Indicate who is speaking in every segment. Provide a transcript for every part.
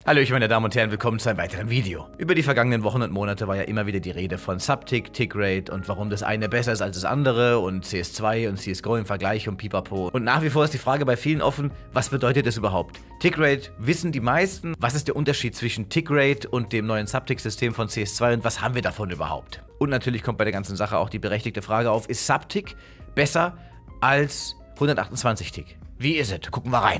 Speaker 1: Hallöchen meine Damen und Herren, willkommen zu einem weiteren Video. Über die vergangenen Wochen und Monate war ja immer wieder die Rede von Subtick, Tickrate und warum das eine besser ist als das andere und CS2 und CSGO im Vergleich und pipapo. Und nach wie vor ist die Frage bei vielen offen, was bedeutet das überhaupt? Tickrate wissen die meisten, was ist der Unterschied zwischen Tickrate und dem neuen Subtick-System von CS2 und was haben wir davon überhaupt? Und natürlich kommt bei der ganzen Sache auch die berechtigte Frage auf, ist Subtick besser als 128 Tick? Wie ist es? Gucken wir rein.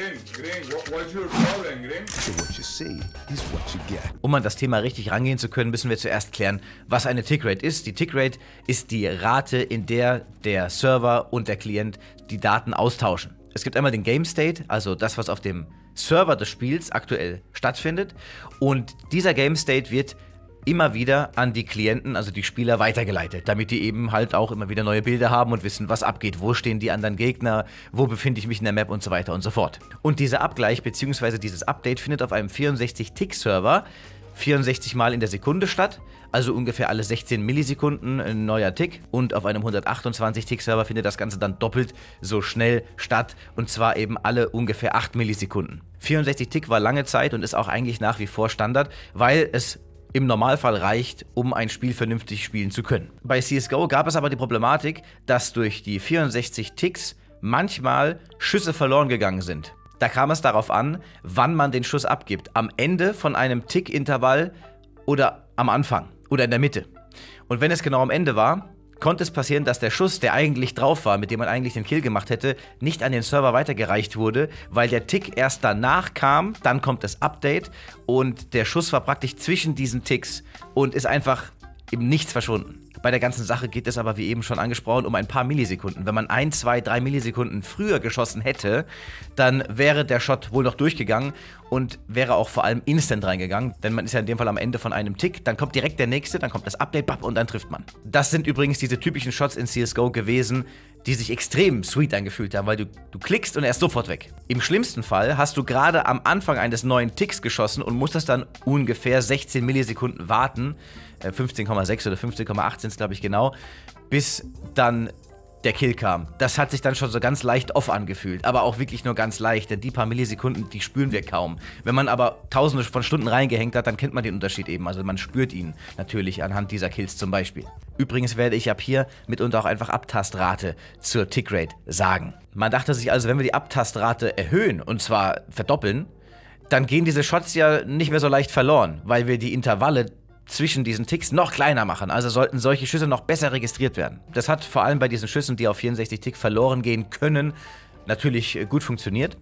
Speaker 1: Um an das Thema richtig rangehen zu können, müssen wir zuerst klären, was eine Tickrate ist. Die Tickrate ist die Rate, in der der Server und der Client die Daten austauschen. Es gibt einmal den Game State, also das, was auf dem Server des Spiels aktuell stattfindet. Und dieser Game State wird immer wieder an die Klienten, also die Spieler, weitergeleitet, damit die eben halt auch immer wieder neue Bilder haben und wissen, was abgeht, wo stehen die anderen Gegner, wo befinde ich mich in der Map und so weiter und so fort. Und dieser Abgleich bzw. dieses Update findet auf einem 64-Tick-Server 64 Mal in der Sekunde statt, also ungefähr alle 16 Millisekunden ein neuer Tick, und auf einem 128-Tick-Server findet das Ganze dann doppelt so schnell statt, und zwar eben alle ungefähr 8 Millisekunden. 64 Tick war lange Zeit und ist auch eigentlich nach wie vor Standard, weil es im Normalfall reicht, um ein Spiel vernünftig spielen zu können. Bei CSGO gab es aber die Problematik, dass durch die 64 Ticks manchmal Schüsse verloren gegangen sind. Da kam es darauf an, wann man den Schuss abgibt. Am Ende von einem Tick-Intervall oder am Anfang oder in der Mitte. Und wenn es genau am Ende war, konnte es passieren, dass der Schuss, der eigentlich drauf war, mit dem man eigentlich den Kill gemacht hätte, nicht an den Server weitergereicht wurde, weil der Tick erst danach kam, dann kommt das Update und der Schuss war praktisch zwischen diesen Ticks und ist einfach im Nichts verschwunden. Bei der ganzen Sache geht es aber, wie eben schon angesprochen, um ein paar Millisekunden. Wenn man 1, 2, 3 Millisekunden früher geschossen hätte, dann wäre der Shot wohl noch durchgegangen und wäre auch vor allem instant reingegangen, denn man ist ja in dem Fall am Ende von einem Tick, dann kommt direkt der nächste, dann kommt das Update, bap, und dann trifft man. Das sind übrigens diese typischen Shots in CSGO gewesen, die sich extrem sweet angefühlt haben, weil du klickst und er ist sofort weg. Im schlimmsten Fall hast du gerade am Anfang eines neuen Ticks geschossen und musstest dann ungefähr 16 Millisekunden warten, 15,6 oder 15,8 sind es, glaube ich, genau, bis dann der Kill kam. Das hat sich dann schon so ganz leicht off angefühlt, aber auch wirklich nur ganz leicht, denn die paar Millisekunden, die spüren wir kaum. Wenn man aber tausende von Stunden reingehängt hat, dann kennt man den Unterschied eben, also man spürt ihn natürlich anhand dieser Kills zum Beispiel. Übrigens werde ich ab hier mitunter auch einfach Abtastrate zur Tickrate sagen. Man dachte sich also, wenn wir die Abtastrate erhöhen, und zwar verdoppeln, dann gehen diese Shots ja nicht mehr so leicht verloren, weil wir die Intervalle zwischen diesen Ticks noch kleiner machen, also sollten solche Schüsse noch besser registriert werden. Das hat vor allem bei diesen Schüssen, die auf 64 Tick verloren gehen können, natürlich gut funktioniert.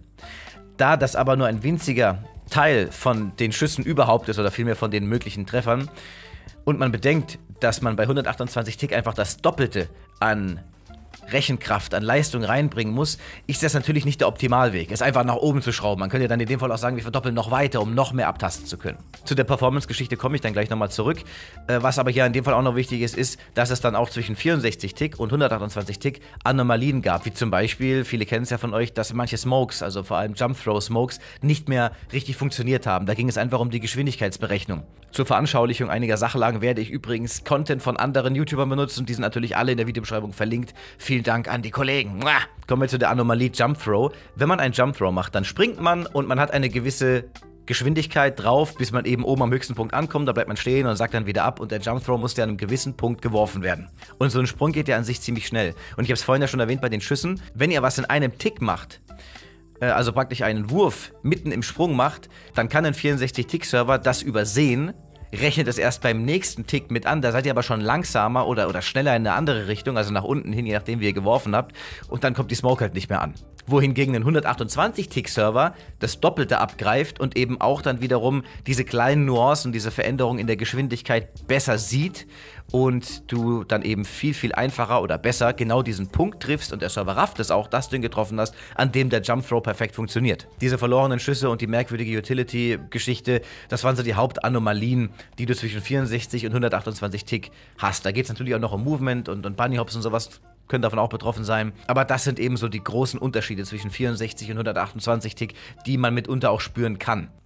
Speaker 1: Da das aber nur ein winziger Teil von den Schüssen überhaupt ist, oder vielmehr von den möglichen Treffern, und man bedenkt, dass man bei 128 Tick einfach das Doppelte an Rechenkraft, an Leistung reinbringen muss, ist das natürlich nicht der Optimalweg, es einfach nach oben zu schrauben. Man könnte dann in dem Fall auch sagen, wir verdoppeln noch weiter, um noch mehr abtasten zu können. Zu der Performance-Geschichte komme ich dann gleich nochmal zurück. Was aber hier in dem Fall auch noch wichtig ist, dass es dann auch zwischen 64 Tick und 128 Tick Anomalien gab, wie zum Beispiel, viele kennen es ja von euch, dass manche Smokes, also vor allem Jump-Throw-Smokes, nicht mehr richtig funktioniert haben. Da ging es einfach um die Geschwindigkeitsberechnung. Zur Veranschaulichung einiger Sachlagen werde ich übrigens Content von anderen YouTubern benutzen, die sind natürlich alle in der Videobeschreibung verlinkt. Vielen Dank an die Kollegen. Kommen wir zu der Anomalie Jump Throw. Wenn man einen Jump Throw macht, dann springt man und man hat eine gewisse Geschwindigkeit drauf, bis man eben oben am höchsten Punkt ankommt, da bleibt man stehen und sagt dann wieder ab, und der Jump Throw muss ja an einem gewissen Punkt geworfen werden. Und so ein Sprung geht ja an sich ziemlich schnell. Und ich habe es vorhin ja schon erwähnt bei den Schüssen, wenn ihr was in einem Tick macht, also praktisch einen Wurf mitten im Sprung macht, dann kann ein 64-Tick-Server das übersehen, rechnet es erst beim nächsten Tick mit an, da seid ihr aber schon langsamer oder schneller in eine andere Richtung, also nach unten hin, je nachdem wie ihr geworfen habt, und dann kommt die Smoke halt nicht mehr an. Wohingegen ein 128-Tick-Server das Doppelte abgreift und eben auch dann wiederum diese kleinen Nuancen, diese Veränderungen in der Geschwindigkeit besser sieht und du dann eben viel, viel einfacher oder besser genau diesen Punkt triffst und der Server rafft es auch, dass du ihn getroffen hast, an dem der Jump Throw perfekt funktioniert. Diese verlorenen Schüsse und die merkwürdige Utility-Geschichte, das waren so die Hauptanomalien, die du zwischen 64 und 128 Tick hast. Da geht es natürlich auch noch um Movement und Bunny Hops und sowas, können davon auch betroffen sein. Aber das sind eben so die großen Unterschiede zwischen 64 und 128 Tick, die man mitunter auch spüren kann.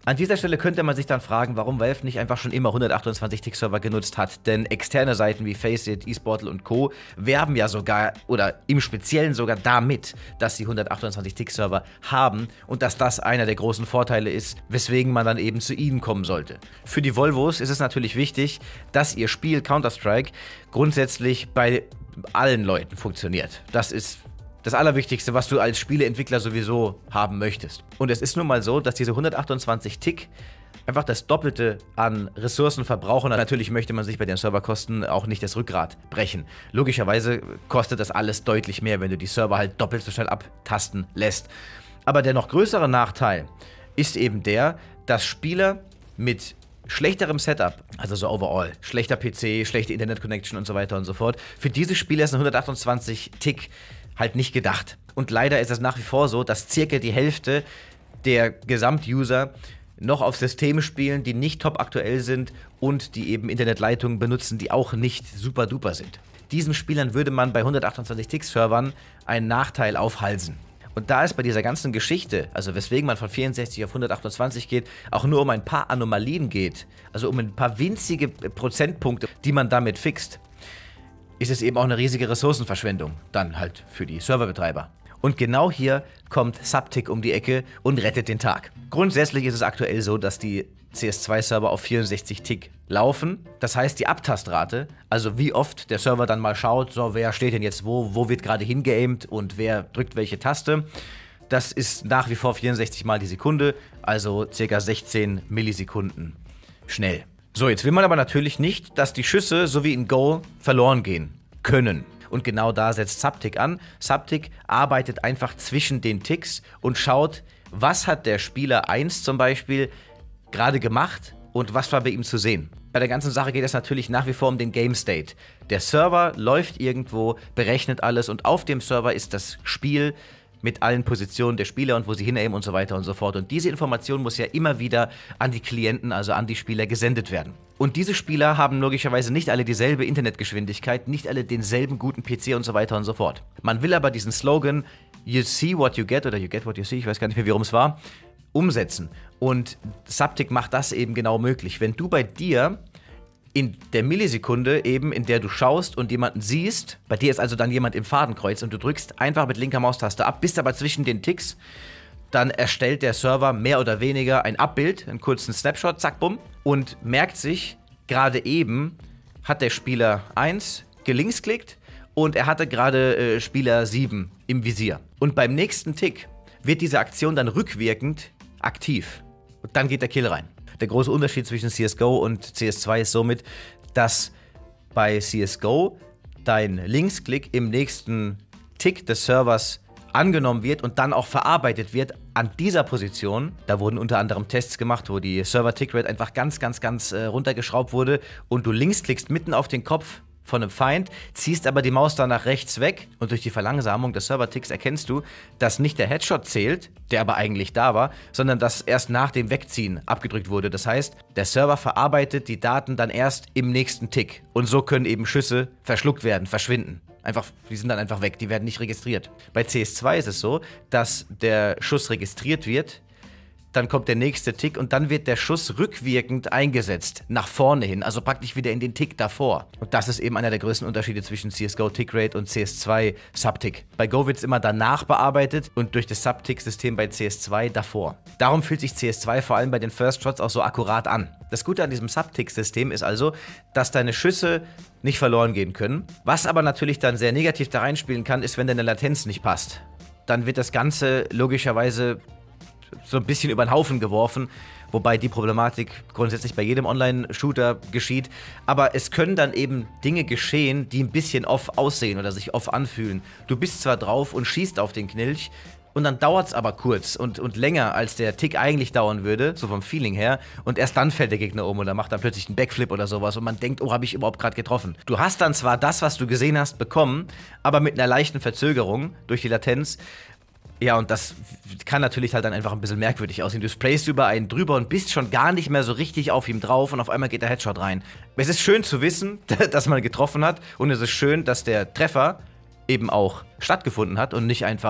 Speaker 1: An dieser Stelle könnte man sich dann fragen, warum Valve nicht einfach schon immer 128-Tick-Server genutzt hat, denn externe Seiten wie Faceit, eSportal und Co. werben ja sogar, oder im Speziellen sogar damit, dass sie 128-Tick-Server haben und dass das einer der großen Vorteile ist, weswegen man dann eben zu ihnen kommen sollte. Für die Volvos ist es natürlich wichtig, dass ihr Spiel Counter-Strike grundsätzlich bei allen Leuten funktioniert. Das ist das Allerwichtigste, was du als Spieleentwickler sowieso haben möchtest. Und es ist nun mal so, dass diese 128 Tick einfach das Doppelte an Ressourcen verbrauchen. Und natürlich möchte man sich bei den Serverkosten auch nicht das Rückgrat brechen. Logischerweise kostet das alles deutlich mehr, wenn du die Server halt doppelt so schnell abtasten lässt. Aber der noch größere Nachteil ist eben der, dass Spieler mit schlechterem Setup, also so overall, schlechter PC, schlechte Internet-Connection und so weiter und so fort, für diese Spieler ist ein 128 Tick halt nicht gedacht. Und leider ist es nach wie vor so, dass circa die Hälfte der Gesamt-User noch auf Systemen spielen, die nicht top aktuell sind und die eben Internetleitungen benutzen, die auch nicht super duper sind. Diesen Spielern würde man bei 128-Tick-Servern einen Nachteil aufhalsen. Und da es bei dieser ganzen Geschichte, also weswegen man von 64 auf 128 geht, auch nur um ein paar Anomalien geht, also um ein paar winzige Prozentpunkte, die man damit fixt, ist es eben auch eine riesige Ressourcenverschwendung, dann halt für die Serverbetreiber. Und genau hier kommt Subtick um die Ecke und rettet den Tag. Grundsätzlich ist es aktuell so, dass die CS2-Server auf 64 Tick laufen. Das heißt, die Abtastrate, also wie oft der Server dann mal schaut, so wer steht denn jetzt wo wird gerade hingeaimt und wer drückt welche Taste, das ist nach wie vor 64 Mal die Sekunde, also ca. 16 Millisekunden schnell. So, jetzt will man aber natürlich nicht, dass die Schüsse, so wie in Go, verloren gehen können. Und genau da setzt Subtick an. Subtick arbeitet einfach zwischen den Ticks und schaut, was hat der Spieler 1 zum Beispiel gerade gemacht und was war bei ihm zu sehen. Bei der ganzen Sache geht es natürlich nach wie vor um den Game State. Der Server läuft irgendwo, berechnet alles und auf dem Server ist das Spiel mit allen Positionen der Spieler und wo sie hinaimen und so weiter und so fort. Und diese Information muss ja immer wieder an die Klienten, also an die Spieler, gesendet werden. Und diese Spieler haben logischerweise nicht alle dieselbe Internetgeschwindigkeit, nicht alle denselben guten PC und so weiter und so fort. Man will aber diesen Slogan You see what you get oder You get what you see, ich weiß gar nicht mehr, wie rum es war, umsetzen. Und Subtick macht das eben genau möglich. Wenn du bei dir in der Millisekunde eben, in der du schaust und jemanden siehst, bei dir ist also dann jemand im Fadenkreuz und du drückst einfach mit linker Maustaste ab, bist aber zwischen den Ticks, dann erstellt der Server mehr oder weniger ein Abbild, einen kurzen Snapshot, zack, bumm, und merkt sich, gerade eben hat der Spieler 1 gelinksklickt und er hatte gerade Spieler 7 im Visier. Und beim nächsten Tick wird diese Aktion dann rückwirkend aktiv. Und dann geht der Kill rein. Der große Unterschied zwischen CSGO und CS2 ist somit, dass bei CSGO dein Linksklick im nächsten Tick des Servers angenommen wird und dann auch verarbeitet wird an dieser Position. Da wurden unter anderem Tests gemacht, wo die Server-Tickrate einfach ganz runtergeschraubt wurde und du linksklickst mitten auf den Kopf von einem Feind, ziehst aber die Maus dann nach rechts weg und durch die Verlangsamung des Server-Ticks erkennst du, dass nicht der Headshot zählt, der aber eigentlich da war, sondern dass erst nach dem Wegziehen abgedrückt wurde. Das heißt, der Server verarbeitet die Daten dann erst im nächsten Tick und so können eben Schüsse verschluckt werden, verschwinden. Die sind dann einfach weg, die werden nicht registriert. Bei CS2 ist es so, dass der Schuss registriert wird, dann kommt der nächste Tick und dann wird der Schuss rückwirkend eingesetzt, nach vorne hin, also praktisch wieder in den Tick davor. Und das ist eben einer der größten Unterschiede zwischen CSGO Tickrate und CS2 Subtick. Bei Go wird es immer danach bearbeitet und durch das Subtick-System bei CS2 davor. Darum fühlt sich CS2 vor allem bei den First Shots auch so akkurat an. Das Gute an diesem Subtick-System ist also, dass deine Schüsse nicht verloren gehen können. Was aber natürlich dann sehr negativ da reinspielen kann, ist, wenn deine Latenz nicht passt. Dann wird das Ganze logischerweise so ein bisschen über den Haufen geworfen, wobei die Problematik grundsätzlich bei jedem Online-Shooter geschieht. Aber es können dann eben Dinge geschehen, die ein bisschen off aussehen oder sich off anfühlen. Du bist zwar drauf und schießt auf den Knilch, und dann dauert es aber kurz und länger, als der Tick eigentlich dauern würde, so vom Feeling her. Und erst dann fällt der Gegner um oder macht dann plötzlich einen Backflip oder sowas und man denkt, oh, habe ich überhaupt gerade getroffen. Du hast dann zwar das, was du gesehen hast, bekommen, aber mit einer leichten Verzögerung durch die Latenz. Ja, und das kann natürlich halt dann einfach ein bisschen merkwürdig aussehen. Du sprayst über einen drüber und bist schon gar nicht mehr so richtig auf ihm drauf und auf einmal geht der Headshot rein. Es ist schön zu wissen, dass man getroffen hat und es ist schön, dass der Treffer eben auch stattgefunden hat und nicht einfach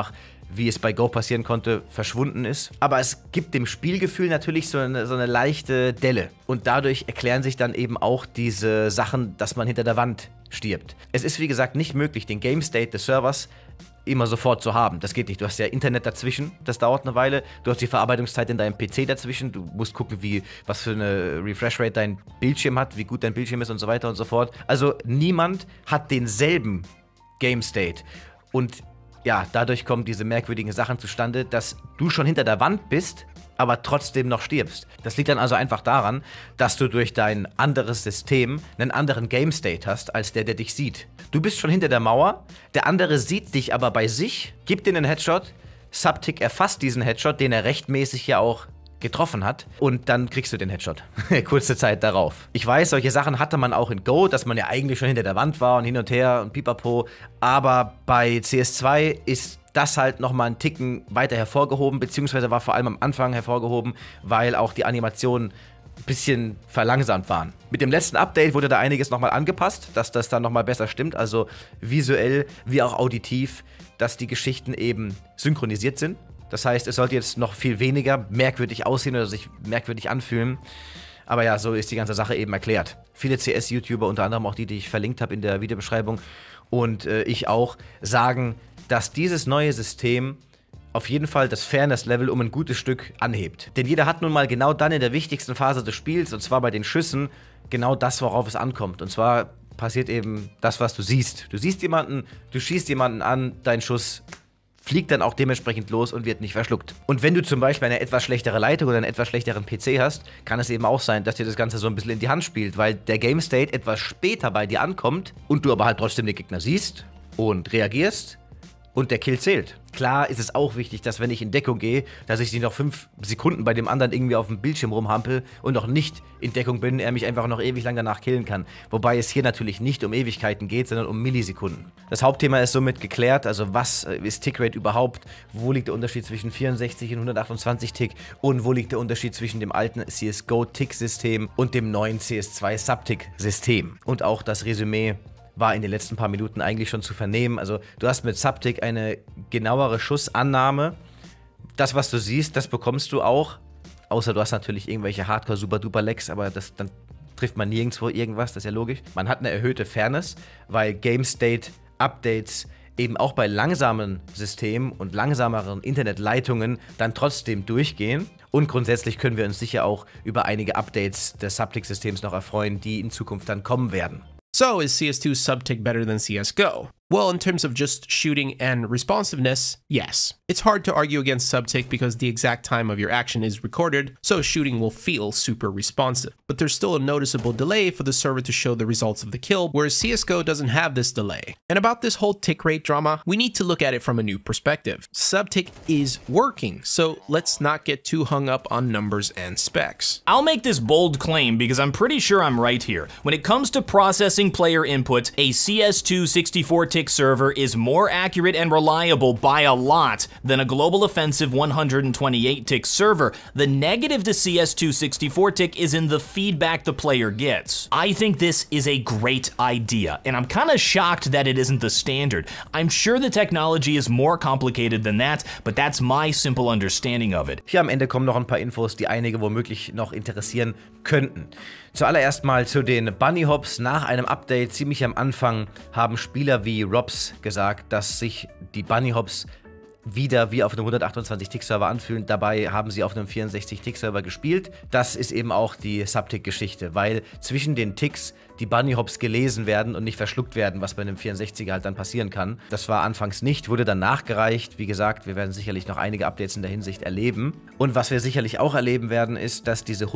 Speaker 1: wie es bei Go passieren konnte, verschwunden ist. Aber es gibt dem Spielgefühl natürlich so eine leichte Delle. Und dadurch erklären sich dann eben auch diese Sachen, dass man hinter der Wand stirbt. Es ist wie gesagt nicht möglich, den Game State des Servers immer sofort zu haben. Das geht nicht. Du hast ja Internet dazwischen, das dauert eine Weile. Du hast die Verarbeitungszeit in deinem PC dazwischen. Du musst gucken, was für eine Refresh-Rate dein Bildschirm hat, wie gut dein Bildschirm ist und so weiter und so fort. Also niemand hat denselben Game State. Und ja, dadurch kommen diese merkwürdigen Sachen zustande, dass du schon hinter der Wand bist, aber trotzdem noch stirbst. Das liegt dann also einfach daran, dass du durch dein anderes System einen anderen Game State hast, als der dich sieht. Du bist schon hinter der Mauer, der andere sieht dich aber bei sich, gibt dir einen Headshot, Subtic erfasst diesen Headshot, den er rechtmäßig ja auch getroffen hat, und dann kriegst du den Headshot. Kurze Zeit darauf. Ich weiß, solche Sachen hatte man auch in Go, dass man ja eigentlich schon hinter der Wand war und hin und her und pipapo, aber bei CS2 ist das halt nochmal einen Ticken weiter hervorgehoben, beziehungsweise war vor allem am Anfang hervorgehoben, weil auch die Animationen ein bisschen verlangsamt waren. Mit dem letzten Update wurde da einiges nochmal angepasst, dass das dann nochmal besser stimmt, also visuell wie auch auditiv, dass die Geschichten eben synchronisiert sind. Das heißt, es sollte jetzt noch viel weniger merkwürdig aussehen oder sich merkwürdig anfühlen. Aber ja, so ist die ganze Sache eben erklärt. Viele CS-YouTuber, unter anderem auch die ich verlinkt habe in der Videobeschreibung und ich auch, sagen, dass dieses neue System auf jeden Fall das Fairness-Level um ein gutes Stück anhebt. Denn jeder hat nun mal genau dann in der wichtigsten Phase des Spiels, und zwar bei den Schüssen, genau das, worauf es ankommt. Und zwar passiert eben das, was du siehst. Du siehst jemanden, du schießt jemanden an, dein Schuss fliegt dann auch dementsprechend los und wird nicht verschluckt. Und wenn du zum Beispiel eine etwas schlechtere Leitung oder einen etwas schlechteren PC hast, kann es eben auch sein, dass dir das Ganze so ein bisschen in die Hand spielt, weil der Game State etwas später bei dir ankommt und du aber halt trotzdem den Gegner siehst und reagierst und der Kill zählt. Klar ist es auch wichtig, dass wenn ich in Deckung gehe, dass ich sie noch 5 Sekunden bei dem anderen irgendwie auf dem Bildschirm rumhampel und noch nicht in Deckung bin, er mich einfach noch ewig lang danach killen kann. Wobei es hier natürlich nicht um Ewigkeiten geht, sondern um Millisekunden. Das Hauptthema ist somit geklärt, also was ist Tickrate überhaupt, wo liegt der Unterschied zwischen 64 und 128 Tick und wo liegt der Unterschied zwischen dem alten CSGO-Tick-System und dem neuen CS2 Subtick-System. Und auch das Resümee war in den letzten paar Minuten eigentlich schon zu vernehmen. Also du hast mit Subtic eine genauere Schussannahme. Das, was du siehst, das bekommst du auch. Außer du hast natürlich irgendwelche Hardcore-Super-Duper-Lags, aber dann trifft man nirgendwo irgendwas, das ist ja logisch. Man hat eine erhöhte Fairness, weil Game State Updates eben auch bei langsamen Systemen und langsameren Internetleitungen dann trotzdem durchgehen. Und grundsätzlich können wir uns sicher auch über einige Updates des Subtic-Systems noch erfreuen, die in Zukunft dann kommen werden.
Speaker 2: So, is CS2 Subtic better than CSGO? Well, in terms of just shooting and responsiveness, yes. It's hard to argue against Subtic because the exact time of your action is recorded, so shooting will feel super responsive. But there's still a noticeable delay for the server to show the results of the kill, whereas CSGO doesn't have this delay. And about this whole tick rate drama, we need to look at it from a new perspective. Subtic is working, so let's not get too hung up on numbers and specs.
Speaker 3: I'll make this bold claim because I'm pretty sure I'm right here. When it comes to processing player input, a CS2 64-tick server is more accurate and reliable by a lot than a Global Offensive 128-tick server. The negative to CS2 64-tick is in the feedback the player gets. I think this is a great idea, and I'm kind of shocked that it isn't the standard. I'm sure the technology is more complicated than that, but that's my simple understanding of it.
Speaker 1: Hier am Ende kommen noch ein paar Infos, die einige womöglich noch interessieren könnten. Zuallererst mal zu den Bunny Hops. Nach einem Update ziemlich am Anfang haben Spieler wie Robs gesagt, dass sich die Bunny Hops wieder wie auf einem 128-Tick-Server anfühlen. Dabei haben sie auf einem 64-Tick-Server gespielt. Das ist eben auch die Subtick-Geschichte, weil zwischen den Ticks die Bunny Hops gelesen werden und nicht verschluckt werden, was bei einem 64er halt dann passieren kann. Das war anfangs nicht, wurde dann nachgereicht. Wie gesagt, wir werden sicherlich noch einige Updates in der Hinsicht erleben. Und was wir sicherlich auch erleben werden, ist, dass diese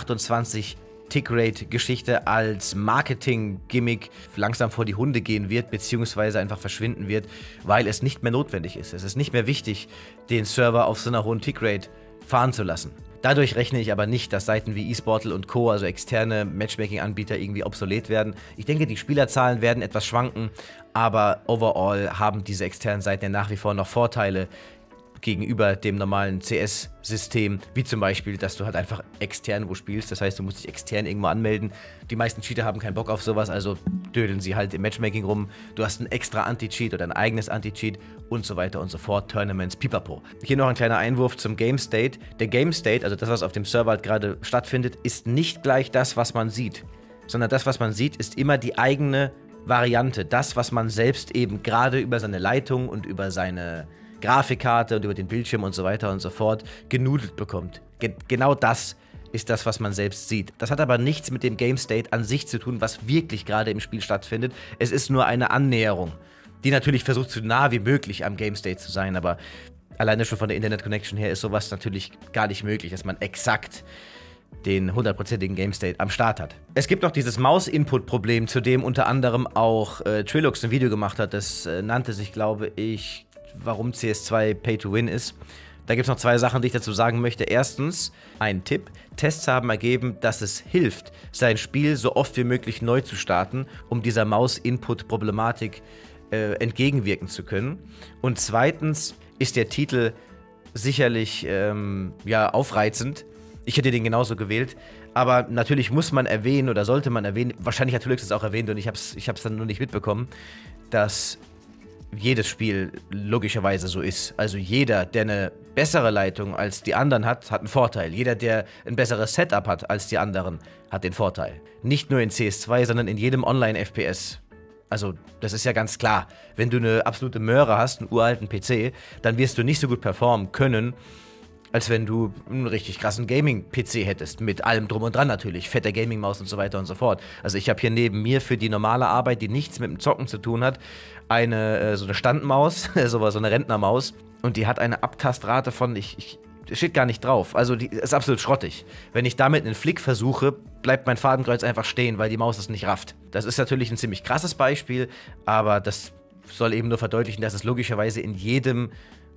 Speaker 1: 128 Tickrate-Geschichte als Marketing-Gimmick langsam vor die Hunde gehen wird, beziehungsweise einfach verschwinden wird, weil es nicht mehr notwendig ist. Es ist nicht mehr wichtig, den Server auf so einer hohen Tickrate fahren zu lassen. Dadurch rechne ich aber nicht, dass Seiten wie eSportal und Co., also externe Matchmaking-Anbieter, irgendwie obsolet werden. Ich denke, die Spielerzahlen werden etwas schwanken, aber overall haben diese externen Seiten ja nach wie vor noch Vorteile gegenüber dem normalen CS-System, wie zum Beispiel, dass du halt einfach extern wo spielst. Das heißt, du musst dich extern irgendwo anmelden. Die meisten Cheater haben keinen Bock auf sowas, also dödeln sie halt im Matchmaking rum. Du hast ein extra Anti-Cheat oder ein eigenes Anti-Cheat und so weiter und so fort. Tournaments, pipapo. Hier noch ein kleiner Einwurf zum Game State. Der Game State, also das, was auf dem Server halt gerade stattfindet, ist nicht gleich das, was man sieht. Sondern das, was man sieht, ist immer die eigene Variante. Das, was man selbst eben gerade über seine Leitung und über seine Grafikkarte und über den Bildschirm und so weiter und so fort genudelt bekommt. Genau das ist das, was man selbst sieht. Das hat aber nichts mit dem Game State an sich zu tun, was wirklich gerade im Spiel stattfindet. Es ist nur eine Annäherung, die natürlich versucht, so nah wie möglich am Game State zu sein, aber alleine schon von der Internet Connection her ist sowas natürlich gar nicht möglich, dass man exakt den 100%igen Game State am Start hat. Es gibt noch dieses Maus-Input-Problem, zu dem unter anderem auch Trilux ein Video gemacht hat. Das nannte sich, glaube ich, warum CS2 Pay-to-Win ist. Da gibt es noch zwei Sachen, die ich dazu sagen möchte. Erstens, ein Tipp. Tests haben ergeben, dass es hilft, sein Spiel so oft wie möglich neu zu starten, um dieser Maus-Input-Problematik entgegenwirken zu können. Und zweitens ist der Titel sicherlich ja, aufreizend. Ich hätte den genauso gewählt. Aber natürlich muss man erwähnen oder sollte man erwähnen, wahrscheinlich hat Trilux es auch erwähnt und ich hab's dann nur nicht mitbekommen, dass jedes Spiel logischerweise so ist. Also jeder, der eine bessere Leitung als die anderen hat, hat einen Vorteil. Jeder, der ein besseres Setup hat als die anderen, hat den Vorteil. Nicht nur in CS2, sondern in jedem Online-FPS. Also das ist ja ganz klar. Wenn du eine absolute Möhre hast, einen uralten PC, dann wirst du nicht so gut performen können, als wenn du einen richtig krassen Gaming-PC hättest. Mit allem drum und dran natürlich. Fette Gaming-Maus und so weiter und so fort. Also ich habe hier neben mir für die normale Arbeit, die nichts mit dem Zocken zu tun hat, so eine Standmaus, so eine Rentnermaus. Und die hat eine Abtastrate von, steht gar nicht drauf. Also die ist absolut schrottig. Wenn ich damit einen Flick versuche, bleibt mein Fadenkreuz einfach stehen, weil die Maus es nicht rafft. Das ist natürlich ein ziemlich krasses Beispiel, aber das soll eben nur verdeutlichen, dass es logischerweise in jedem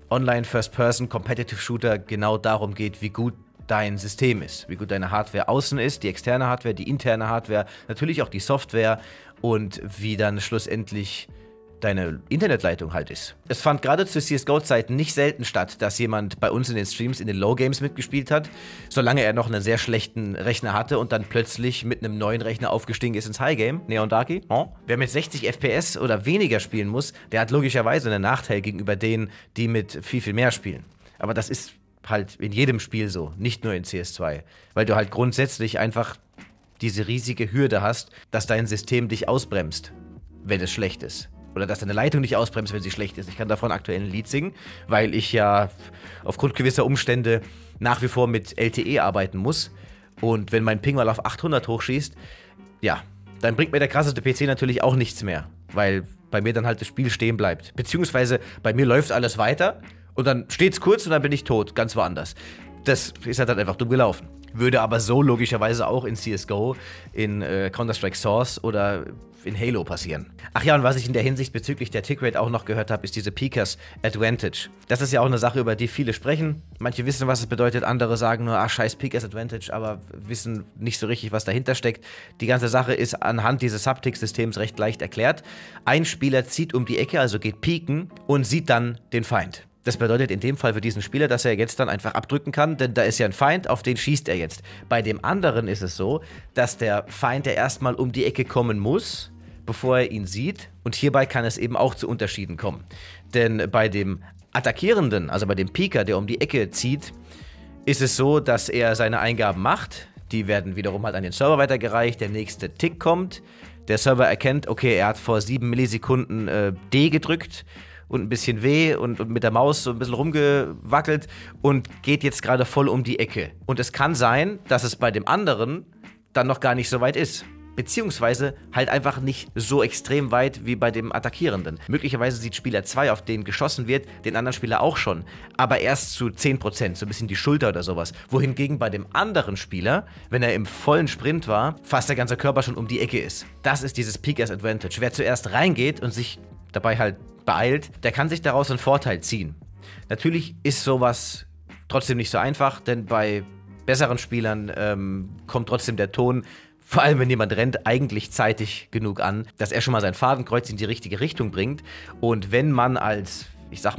Speaker 1: Online-First-Person-Competitive-Shooter genau darum geht, wie gut dein System ist, wie gut deine Hardware außen ist, die externe Hardware, die interne Hardware, natürlich auch die Software und wie dann schlussendlich deine Internetleitung halt ist. Es fand gerade zu CSGO-Zeiten nicht selten statt, dass jemand bei uns in den Streams in den Low-Games mitgespielt hat, solange er noch einen sehr schlechten Rechner hatte und dann plötzlich mit einem neuen Rechner aufgestiegen ist ins High-Game. Neon Darky? Oh. Wer mit 60 FPS oder weniger spielen muss, der hat logischerweise einen Nachteil gegenüber denen, die mit viel, viel mehr spielen. Aber das ist halt in jedem Spiel so, nicht nur in CS2, weil du halt grundsätzlich einfach diese riesige Hürde hast, dass dein System dich ausbremst, wenn es schlecht ist. Oder dass deine Leitung nicht ausbremst, wenn sie schlecht ist. Ich kann davon aktuell ein Lied singen, weil ich ja aufgrund gewisser Umstände nach wie vor mit LTE arbeiten muss. Und wenn mein Ping mal auf 800 hochschießt, ja, dann bringt mir der krasseste PC natürlich auch nichts mehr. Weil bei mir dann halt das Spiel stehen bleibt. Beziehungsweise bei mir läuft alles weiter und dann steht's kurz und dann bin ich tot, ganz woanders. Das ist halt einfach dumm gelaufen. Würde aber so logischerweise auch in CSGO, in Counter-Strike Source oder in Halo passieren. Ach ja, und was ich in der Hinsicht bezüglich der Tickrate auch noch gehört habe, ist diese Peekers Advantage. Das ist ja auch eine Sache, über die viele sprechen. Manche wissen, was es bedeutet, andere sagen nur, ach scheiß Peekers Advantage, aber wissen nicht so richtig, was dahinter steckt. Die ganze Sache ist anhand dieses Subtick-Systems recht leicht erklärt. Ein Spieler zieht um die Ecke, also geht pieken und sieht dann den Feind. Das bedeutet in dem Fall für diesen Spieler, dass er jetzt dann einfach abdrücken kann, denn da ist ja ein Feind, auf den schießt er jetzt. Bei dem anderen ist es so, dass der Feind ja erstmal um die Ecke kommen muss, bevor er ihn sieht. Und hierbei kann es eben auch zu Unterschieden kommen. Denn bei dem Attackierenden, also bei dem Peeker, der um die Ecke zieht, ist es so, dass er seine Eingaben macht. Die werden wiederum halt an den Server weitergereicht. Der nächste Tick kommt. Der Server erkennt, okay, er hat vor 7 Millisekunden D gedrückt und ein bisschen W und mit der Maus so ein bisschen rumgewackelt und geht jetzt gerade voll um die Ecke. Und es kann sein, dass es bei dem anderen dann noch gar nicht so weit ist. Beziehungsweise halt einfach nicht so extrem weit wie bei dem Attackierenden. Möglicherweise sieht Spieler 2, auf den geschossen wird, den anderen Spieler auch schon, aber erst zu 10%, so ein bisschen die Schulter oder sowas. Wohingegen bei dem anderen Spieler, wenn er im vollen Sprint war, fast der ganze Körper schon um die Ecke ist. Das ist dieses Peekers Advantage. Wer zuerst reingeht und sich dabei halt beeilt, der kann sich daraus einen Vorteil ziehen. Natürlich ist sowas trotzdem nicht so einfach, denn bei besseren Spielern kommt trotzdem der Ton, vor allem wenn jemand rennt, eigentlich zeitig genug an, dass er schon mal sein Fadenkreuz in die richtige Richtung bringt. Und wenn man als, ich sag mal,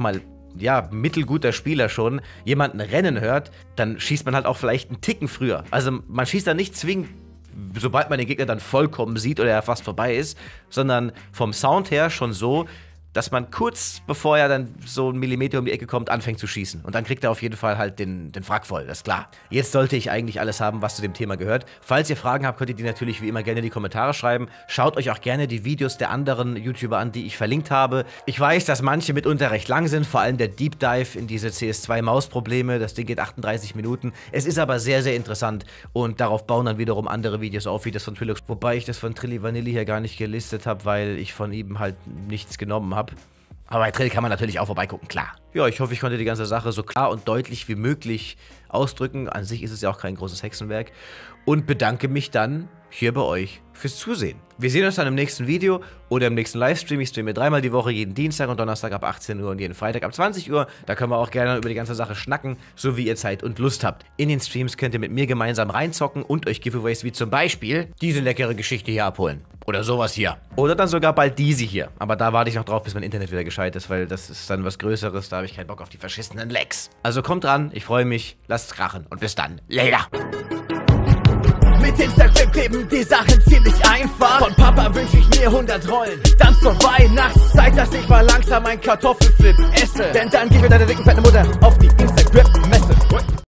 Speaker 1: ja, mittelguter Spieler schon jemanden rennen hört, dann schießt man halt auch vielleicht einen Ticken früher. Also man schießt dann nicht zwingend, sobald man den Gegner dann vollkommen sieht oder er fast vorbei ist, sondern vom Sound her schon so, dass man kurz bevor er dann so einen Millimeter um die Ecke kommt, anfängt zu schießen. Und dann kriegt er auf jeden Fall halt den Wrack voll, das ist klar. Jetzt sollte ich eigentlich alles haben, was zu dem Thema gehört. Falls ihr Fragen habt, könnt ihr die natürlich wie immer gerne in die Kommentare schreiben. Schaut euch auch gerne die Videos der anderen YouTuber an, die ich verlinkt habe. Ich weiß, dass manche mitunter recht lang sind, vor allem der Deep Dive in diese CS2-Maus-Probleme. Das Ding geht 38 Minuten. Es ist aber sehr, sehr interessant und darauf bauen dann wiederum andere Videos auf, wie das von Trilux. Wobei ich das von Trilli Vanilli hier gar nicht gelistet habe, weil ich von ihm halt nichts genommen habe. Aber bei Trill kann man natürlich auch vorbeigucken, klar. Ja, ich hoffe, ich konnte die ganze Sache so klar und deutlich wie möglich ausdrücken. An sich ist es ja auch kein großes Hexenwerk. Und bedanke mich dann hier bei euch fürs Zusehen. Wir sehen uns dann im nächsten Video oder im nächsten Livestream. Ich streame 3-mal die Woche, jeden Dienstag und Donnerstag ab 18 Uhr und jeden Freitag ab 20 Uhr. Da können wir auch gerne über die ganze Sache schnacken, so wie ihr Zeit und Lust habt. In den Streams könnt ihr mit mir gemeinsam reinzocken und euch Giveaways wie zum Beispiel diese leckere Geschichte hier abholen. Oder sowas hier. Oder dann sogar bald diese hier. Aber da warte ich noch drauf, bis mein Internet wieder gescheit ist, weil das ist dann was Größeres. Da habe ich keinen Bock auf die verschissenen Lags. Also kommt dran, ich freue mich, lasst's krachen und bis dann. Later.
Speaker 4: Mit Instagram kleben die Sachen ziemlich einfach. Von Papa wünsch ich mir 100 Rollen. Dann zur Weihnachtszeit, dass ich mal langsam ein Kartoffelflip esse. Denn dann geh ich mit deiner dicken fetten Mutter auf die Instagram-Messe.